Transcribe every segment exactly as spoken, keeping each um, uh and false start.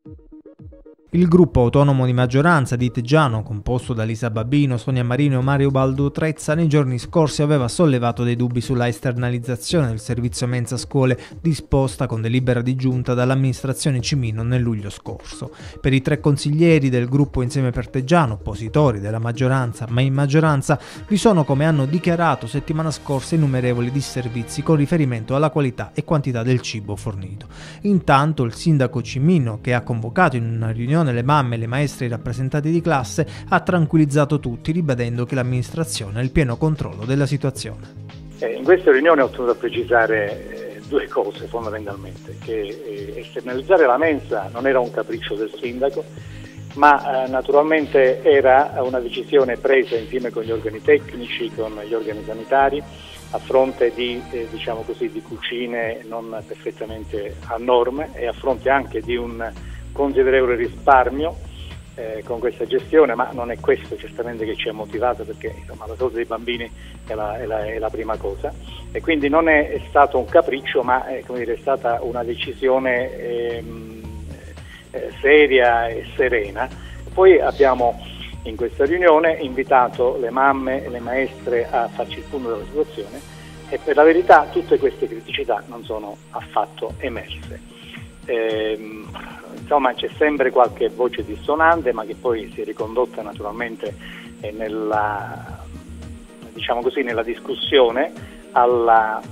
Il gruppo autonomo di maggioranza di Teggiano, composto da Lisa Babino, Sonia Marino e Mario Baldo Trezza, nei giorni scorsi aveva sollevato dei dubbi sulla esternalizzazione del servizio mensa scuole disposta con delibera di giunta dall'amministrazione Cimino nel luglio scorso. Per i tre consiglieri del gruppo Insieme per Teggiano, oppositori della maggioranza ma in maggioranza, vi sono, come hanno dichiarato settimana scorsa, innumerevoli disservizi con riferimento alla qualità e quantità del cibo fornito. Intanto il sindaco Cimino, che ha convocato in una riunione le mamme, le maestre e i rappresentanti di classe, ha tranquillizzato tutti, ribadendo che l'amministrazione ha il pieno controllo della situazione. Eh, in questa riunione ho tenuto a precisare eh, due cose fondamentalmente, che eh, esternalizzare la mensa non era un capriccio del sindaco, ma eh, naturalmente era una decisione presa insieme con gli organi tecnici, con gli organi sanitari, a fronte di, eh, diciamo così, di cucine non perfettamente a norme e a fronte anche di un considerevole risparmio eh, con questa gestione, ma non è questo certamente che ci ha motivato, perché insomma, la salute dei bambini è la, è, la, è la prima cosa, e quindi non è, è stato un capriccio, ma è, come dire, è stata una decisione ehm, eh, seria e serena. Poi abbiamo in questa riunione invitato le mamme e le maestre a farci il punto della situazione, e per la verità tutte queste criticità non sono affatto emerse. Ehm, insomma, c'è sempre qualche voce dissonante, ma che poi si è ricondotta naturalmente eh, nella, diciamo così, nella discussione alla,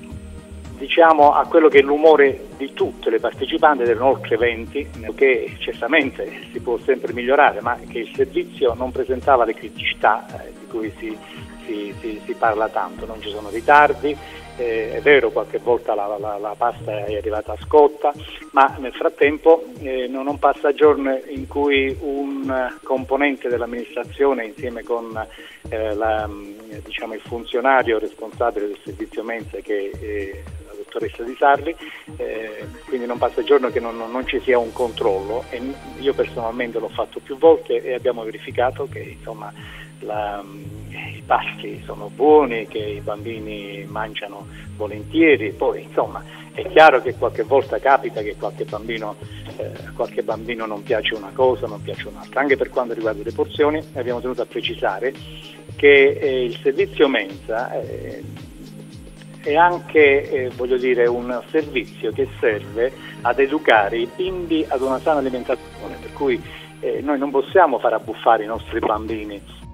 diciamo, a quello che è l'umore di tutte le partecipanti, erano oltre venti, che certamente si può sempre migliorare, ma che il servizio non presentava le criticità eh, di cui si, si, si, si parla tanto. Non ci sono ritardi, eh, è vero, qualche volta la, la, la pasta è arrivata a scotta, ma nel frattempo eh, non, non passa giorno in cui un componente dell'amministrazione, insieme con eh, la, diciamo, il funzionario responsabile del servizio mensa, che è la dottoressa Di Sarli, eh, quindi non passa giorno che non, non ci sia un controllo, e io personalmente l'ho fatto più volte e abbiamo verificato che insomma la, i pasti sono buoni, che i bambini mangiano volentieri. Poi insomma è chiaro che qualche volta capita che qualche bambino, eh, qualche bambino non piace una cosa, non piace un'altra. Anche per quanto riguarda le porzioni abbiamo tenuto a precisare che eh, il servizio mensa eh, è anche eh, voglio dire, un servizio che serve ad educare i bimbi ad una sana alimentazione, per cui eh, noi non possiamo far abbuffare i nostri bambini